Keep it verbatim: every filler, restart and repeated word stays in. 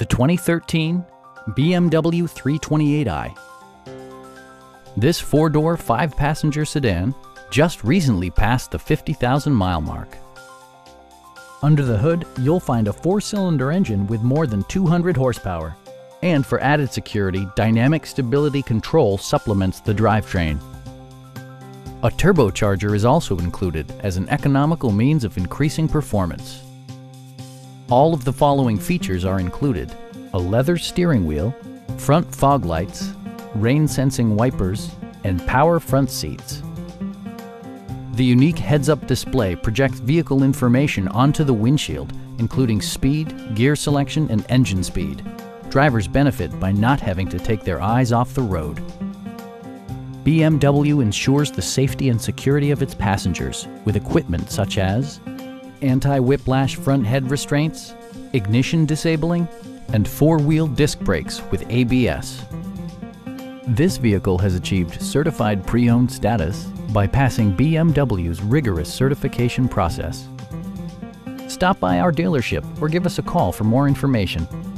the twenty thirteen B M W three twenty-eight i. This four-door, five-passenger sedan just recently passed the fifty thousand mile mark. Under the hood, you'll find a four-cylinder engine with more than two hundred horsepower. And for added security, dynamic stability control supplements the drivetrain. A turbocharger is also included as an economical means of increasing performance. All of the following features are included: a leather steering wheel, front fog lights, rain-sensing wipers, and power front seats. The unique heads-up display projects vehicle information onto the windshield, including speed, gear selection, and engine speed. Drivers benefit by not having to take their eyes off the road. B M W ensures the safety and security of its passengers with equipment such as anti-whiplash front head restraints, ignition disabling, and four-wheel disc brakes with A B S. This vehicle has achieved certified pre-owned status by passing B M W's rigorous certification process. Stop by our dealership or give us a call for more information.